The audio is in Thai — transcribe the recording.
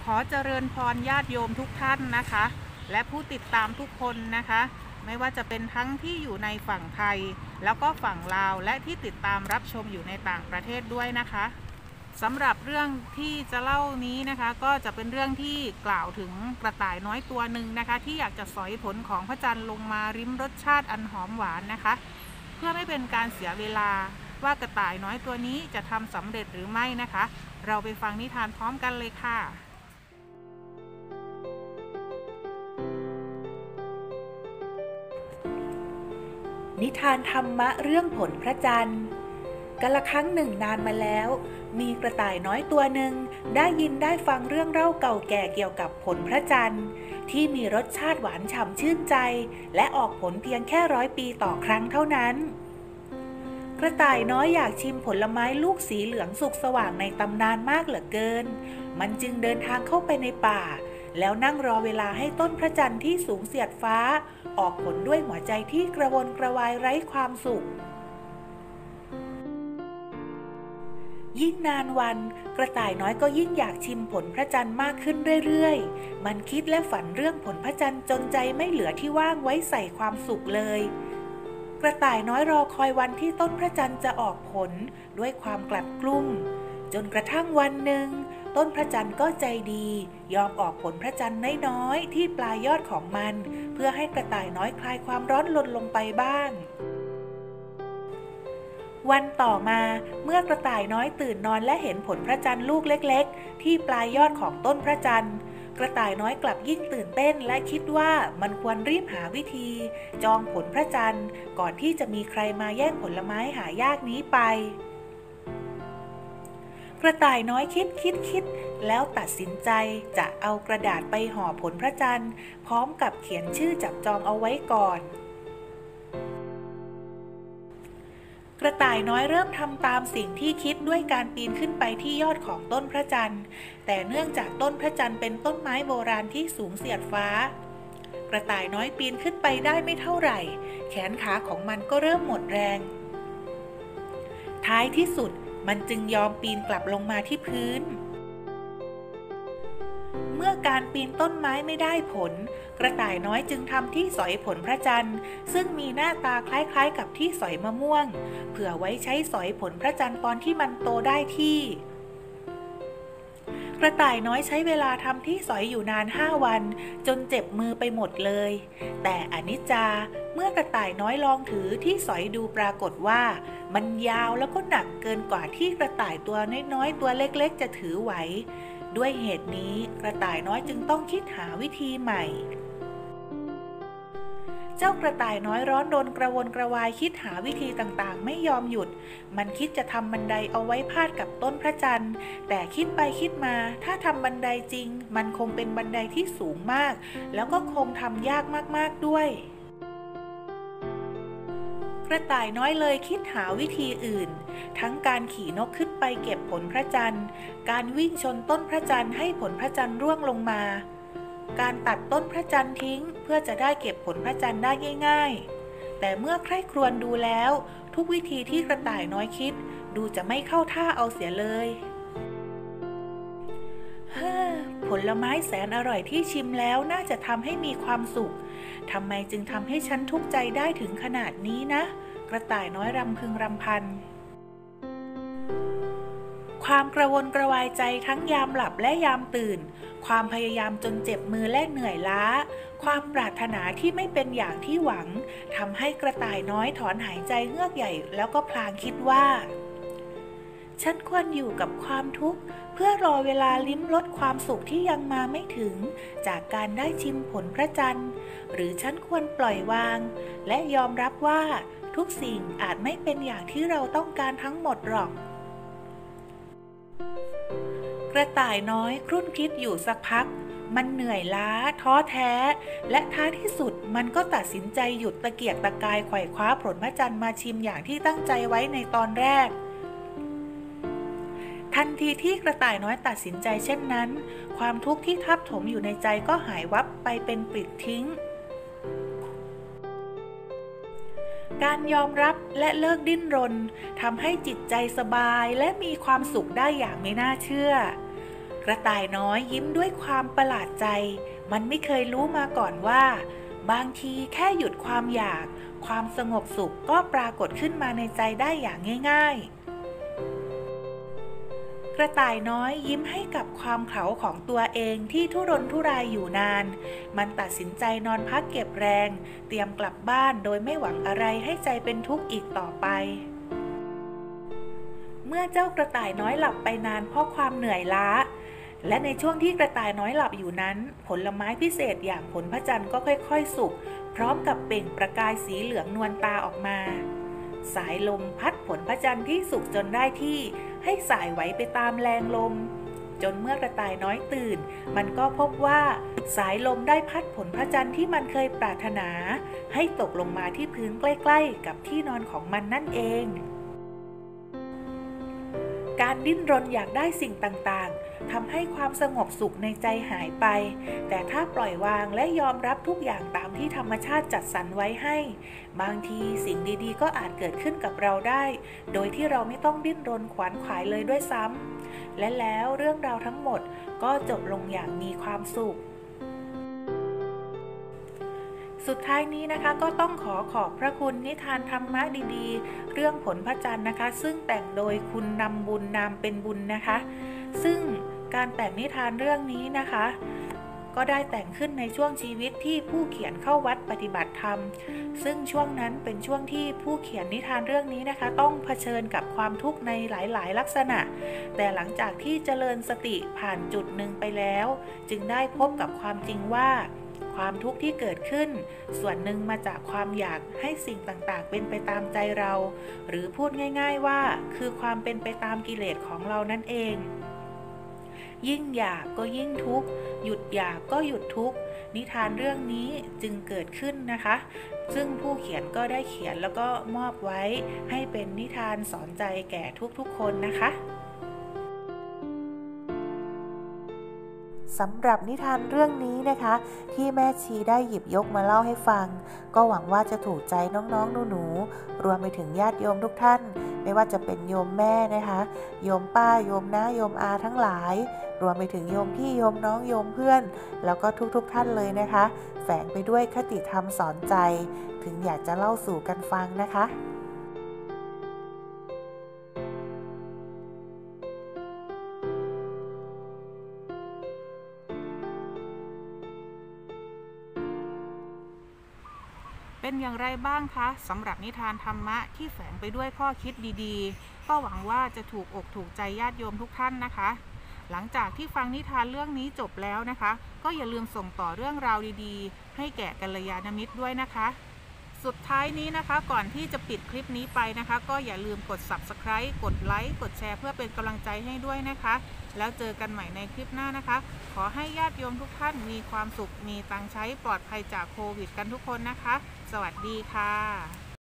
อเจริญพรญาติโยมทุกท่านนะคะและผู้ติดตามทุกคนนะคะไม่ว่าจะเป็นทั้งที่อยู่ในฝั่งไทยแล้วก็ฝั่งลาวและที่ติดตามรับชมอยู่ในต่างประเทศด้วยนะคะสำหรับเรื่องที่จะเล่านี้นะคะก็จะเป็นเรื่องที่กล่าวถึงกระต่ายน้อยตัวหนึ่งนะคะที่อยากจะสอยผลของพระจันทร์ลงมาริมรสชาติอันหอมหวานนะคะเพื่อไม่เป็นการเสียเวลาว่ากระต่ายน้อยตัวนี้จะทำสำเร็จหรือไม่นะคะเราไปฟังนิทานพร้อมกันเลยค่ะนิทานธรรมะเรื่องผลพระจันทร์กาลครั้งหนึ่งนานมาแล้วมีกระต่ายน้อยตัวหนึ่งได้ยินได้ฟังเรื่องเล่าเก่าแก่เกี่ยวกับผลพระจันทร์ที่มีรสชาติหวานฉ่ำชื่นใจและออกผลเพียงแค่100 ปีต่อครั้งเท่านั้นกระต่ายน้อยอยากชิมผลไม้ลูกสีเหลืองสุกสว่างในตำนานมากเหลือเกินมันจึงเดินทางเข้าไปในป่าแล้วนั่งรอเวลาให้ต้นพระจันทร์ที่สูงเสียดฟ้าออกผลด้วยหัวใจที่กระวนกระวายไร้ความสุขยิ่งนานวันกระต่ายน้อยก็ยิ่งอยากชิมผลพระจันทร์มากขึ้นเรื่อยๆมันคิดและฝันเรื่องผลพระจันทร์จนใจไม่เหลือที่ว่างไว้ใส่ความสุขเลยกระต่ายน้อยรอคอยวันที่ต้นพระจันทร์จะออกผลด้วยความกลัดกลุ้มจนกระทั่งวันหนึ่งต้นพระจันทร์ก็ใจดียอมออกผลพระจันทร์น้อยๆที่ปลายยอดของมันเพื่อให้กระต่ายน้อยคลายความร้อนรนลงไปบ้างวันต่อมาเมื่อกระต่ายน้อยตื่นนอนและเห็นผลพระจันทร์ลูกเล็กๆที่ปลายยอดของต้นพระจันทร์กระต่ายน้อยกลับยิ่งตื่นเต้นและคิดว่ามันควรรีบหาวิธีจองผลพระจันทร์ก่อนที่จะมีใครมาแย่งผลไม้หายากนี้ไปกระต่ายน้อยคิดแล้วตัดสินใจจะเอากระดาษไปห่อผลพระจันทร์พร้อมกับเขียนชื่อจับจองเอาไว้ก่อนกระต่ายน้อยเริ่มทำตามสิ่งที่คิดด้วยการปีนขึ้นไปที่ยอดของต้นพระจันทร์แต่เนื่องจากต้นพระจันทร์เป็นต้นไม้โบราณที่สูงเสียดฟ้ากระต่ายน้อยปีนขึ้นไปได้ไม่เท่าไหร่แขนขาของมันก็เริ่มหมดแรงท้ายที่สุดมันจึงยอมปีนกลับลงมาที่พื้นเมื่อการปีนต้นไม้ไม่ได้ผลกระต่ายน้อยจึงทำที่สอยผลพระจันทร์ซึ่งมีหน้าตาคล้ายๆกับที่สอยมะม่วงเผื่อไว้ใช้สอยผลพระจันทร์ตอนที่มันโตได้ที่กระต่ายน้อยใช้เวลาทำที่สอยอยู่นาน5 วันจนเจ็บมือไปหมดเลยแต่อนิจจาเมื่อกระต่ายน้อยลองถือที่สอยดูปรากฏว่ามันยาวแล้วก็หนักเกินกว่าที่กระต่ายตัวน้อยๆตัวเล็กๆจะถือไหวด้วยเหตุนี้กระต่ายน้อยจึงต้องคิดหาวิธีใหม่เจ้ากระต่ายน้อยร้อนรนกระวนกระวายคิดหาวิธีต่างๆไม่ยอมหยุดมันคิดจะทำบันไดเอาไว้พาดกับต้นพระจันทร์แต่คิดไปคิดมาถ้าทำบันไดจริงมันคงเป็นบันไดที่สูงมากแล้วก็คงทำยากมากๆด้วยกระต่ายน้อยเลยคิดหาวิธีอื่นทั้งการขี่นกขึ้นไปเก็บผลพระจันทร์การวิ่งชนต้นพระจันทร์ให้ผลพระจันทร์ร่วงลงมาการตัดต้นพระจันทร์ทิ้งเพื่อจะได้เก็บผลพระจันทร์ได้ง่ายๆแต่เมื่อใคร่ครวญดูแล้วทุกวิธีที่กระต่ายน้อยคิดดูจะไม่เข้าท่าเอาเสียเลยผลไม้แสนอร่อยที่ชิมแล้วน่าจะทำให้มีความสุขทำไมจึงทำให้ฉันทุกข์ใจได้ถึงขนาดนี้นะกระต่ายน้อยรำพึงรำพันความกระวนกระวายใจทั้งยามหลับและยามตื่นความพยายามจนเจ็บมือและเหนื่อยล้าความปรารถนาที่ไม่เป็นอย่างที่หวังทำให้กระต่ายน้อยถอนหายใจเงือกใหญ่แล้วก็พลางคิดว่าฉันควรอยู่กับความทุกข์เพื่อรอเวลาลิ้มรสความสุขที่ยังมาไม่ถึงจากการได้ชิมผลพระจันทร์หรือฉันควรปล่อยวางและยอมรับว่าทุกสิ่งอาจไม่เป็นอย่างที่เราต้องการทั้งหมดหรอกกระต่ายน้อยครุ่นคิดอยู่สักพักมันเหนื่อยล้าท้อแท้และท้ายที่สุดมันก็ตัดสินใจหยุดตะเกียกตะกายไขว่คว้าผลพระจันทร์มาชิมอย่างที่ตั้งใจไว้ในตอนแรกทันทีที่กระต่ายน้อยตัดสินใจเช่นนั้นความทุกข์ที่ทับถมอยู่ในใจก็หายวับไปเป็นปลิดทิ้งการยอมรับและเลิกดิ้นรนทำให้จิตใจสบายและมีความสุขได้อย่างไม่น่าเชื่อกระต่ายน้อยยิ้มด้วยความประหลาดใจมันไม่เคยรู้มาก่อนว่าบางทีแค่หยุดความอยากความสงบสุขก็ปรากฏขึ้นมาในใจได้อย่างง่ายๆกระต่ายน้อยยิ้มให้กับความเขลาของตัวเองที่ทุรนทุรายอยู่นานมันตัดสินใจนอนพักเก็บแรงเตรียมกลับบ้านโดยไม่หวังอะไรให้ใจเป็นทุกข์อีกต่อไปเมื่อเจ้ากระต่ายน้อยหลับไปนานเพราะความเหนื่อยล้าและในช่วงที่กระต่ายน้อยหลับอยู่นั้นผลไม้พิเศษอย่างผลพระจันทร์ก็ค่อยๆสุกพร้อมกับเปล่งประกายสีเหลืองนวลตาออกมาสายลมพัดผลพระจันทร์ที่สุกจนได้ที่ให้สายไหวไปตามแรงลมจนเมื่อกระต่ายน้อยตื่นมันก็พบว่าสายลมได้พัดผลพระจันทร์ที่มันเคยปรารถนาให้ตกลงมาที่พื้นใกล้ๆกับที่นอนของมันนั่นเองการดิ้นรนอยากได้สิ่งต่างๆทำให้ความสงบสุขในใจหายไปแต่ถ้าปล่อยวางและยอมรับทุกอย่างตามที่ธรรมชาติจัดสรรไว้ให้บางทีสิ่งดีๆก็อาจเกิดขึ้นกับเราได้โดยที่เราไม่ต้องดิ้นรนขวนขวายเลยด้วยซ้ำและแล้วเรื่องราวทั้งหมดก็จบลงอย่างมีความสุขสุดท้ายนี้นะคะก็ต้องขอบพระคุณนิทานธรรมะดีๆเรื่องผลพระจันทร์นะคะซึ่งแต่งโดยคุณนำบุญนามเป็นบุญนะคะซึ่งการแต่งนิทานเรื่องนี้นะคะก็ได้แต่งขึ้นในช่วงชีวิตที่ผู้เขียนเข้าวัดปฏิบัติธรรมซึ่งช่วงนั้นเป็นช่วงที่ผู้เขียนนิทานเรื่องนี้นะคะต้องเผชิญกับความทุกข์ในหลายๆลักษณะแต่หลังจากที่เจริญสติผ่านจุดหนึ่งไปแล้วจึงได้พบกับความจริงว่าความทุกข์ที่เกิดขึ้นส่วนหนึ่งมาจากความอยากให้สิ่งต่างๆเป็นไปตามใจเราหรือพูดง่ายๆว่าคือความเป็นไปตามกิเลสของเรานั่นเองยิ่งอยากก็ยิ่งทุกข์หยุดอยากก็หยุดทุกข์นิทานเรื่องนี้จึงเกิดขึ้นนะคะซึ่งผู้เขียนก็ได้เขียนแล้วก็มอบไว้ให้เป็นนิทานสอนใจแก่ทุกๆคนนะคะสำหรับนิทานเรื่องนี้นะคะที่แม่ชีได้หยิบยกมาเล่าให้ฟังก็หวังว่าจะถูกใจน้องๆหนูๆรวมไปถึงญาติโยมทุกท่านไม่ว่าจะเป็นโยมแม่นะคะโยมป้าโยมน้าโยมอาทั้งหลายรวมไปถึงโยมพี่โยมน้องโยมเพื่อนแล้วก็ทุกท่านเลยนะคะแฝงไปด้วยคติธรรมสอนใจถึงอยากจะเล่าสู่กันฟังนะคะเป็นอย่างไรบ้างคะสำหรับนิทานธรรมะที่แฝงไปด้วยข้อคิดดีๆก็หวังว่าจะถูกอกถูกใจญาติโยมทุกท่านนะคะหลังจากที่ฟังนิทานเรื่องนี้จบแล้วนะคะก็อย่าลืมส่งต่อเรื่องราวดีๆให้แก่กัลยาณมิตรด้วยนะคะสุดท้ายนี้นะคะก่อนที่จะปิดคลิปนี้ไปนะคะก็อย่าลืมกด Subscribe กดไลค์กดแชร์เพื่อเป็นกำลังใจให้ด้วยนะคะแล้วเจอกันใหม่ในคลิปหน้านะคะขอให้ญาติโยมทุกท่านมีความสุขมีตังค์ใช้ปลอดภัยจากโควิดกันทุกคนนะคะสวัสดีค่ะ